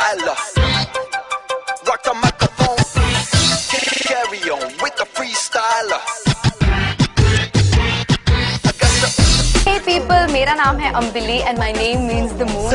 styler. Rock the microphone, carry on with the freestyler. Hey people, मेरा नाम है Ambili and my name means the moon.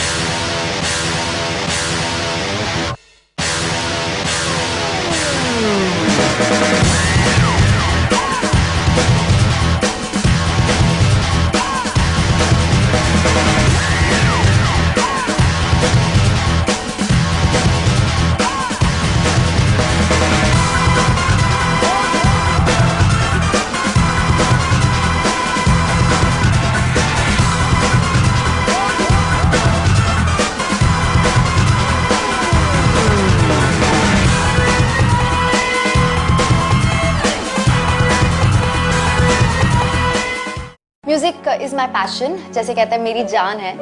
Music is my passion, जैसे कहते हैं मेरी जान है।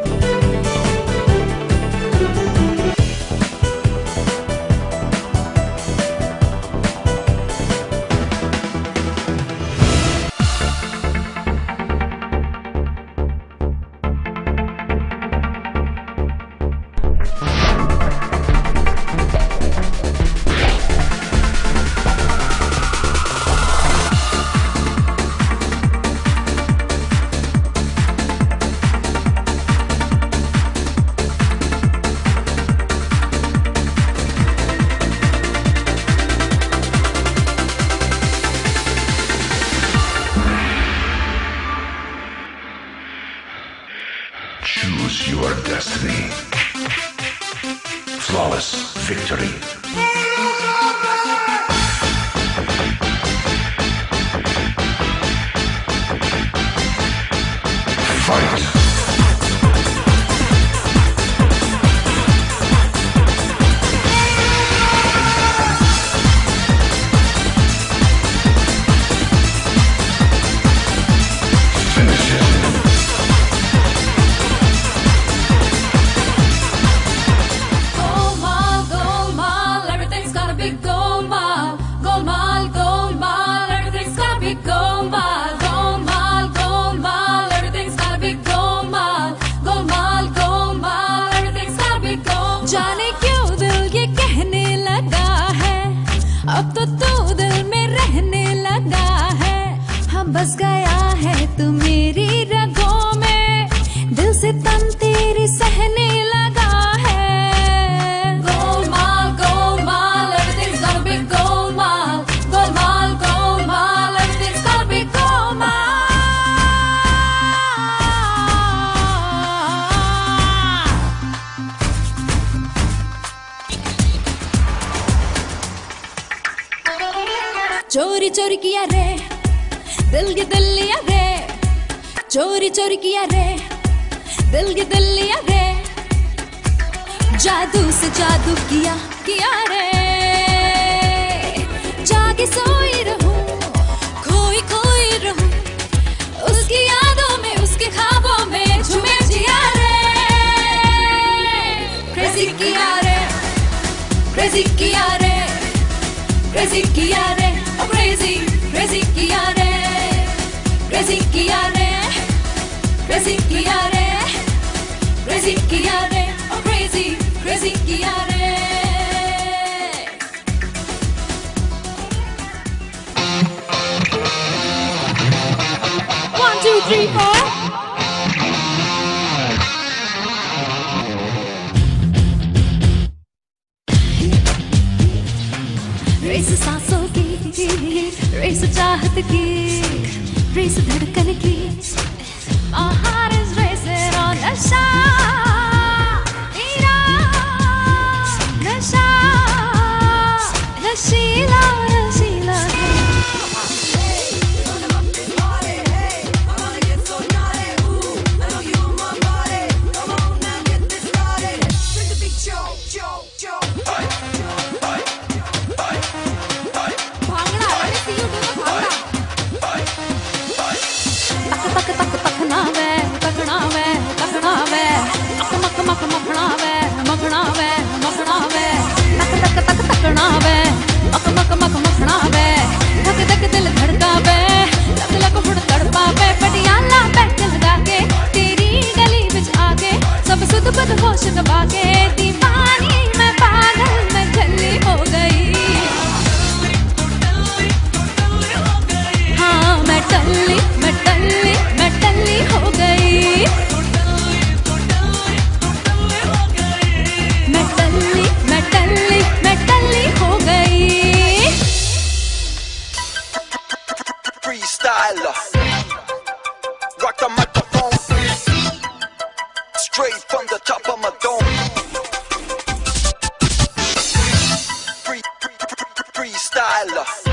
Choose your destiny. Flawless victory. Fight! जाने क्यों दिल ये कहने लगा है, अब तो तू दिल में रहने लगा है। हम बस गया है तू मेरी रगों में, दिल से तन तेरी सहने लगा है। Golmaal Golmaal everything's gonna be Golmaal, Golmaal Golmaal everything's gonna be Golmaal. चोरी चोरी किया रे दिल के दिल लिया रे, चोरी चोरी किया रे दिल के दिल लिया रे, जादू से जादू किया रे। जागे सोई रहूं खोई खोई रहूं, उसकी यादों में उसके ख्वाबों में झूमे जिया रे। क्रेजी किया रे, क्रेजी किया रे, क्रेजी किया रे, oh crazy, crazy किया रे, crazy किया रे, crazy किया रे, crazy किया रे, oh crazy, crazy किया रे। 1 2 3 4 रेस सांसों की, रेस चाहत की, रेस धड़कन की। My heart is racing on नशा, तेरा नशा, नशीला नशीला है। होश दबा के दीवानी मैं straight from the top of my dome. Freestyler.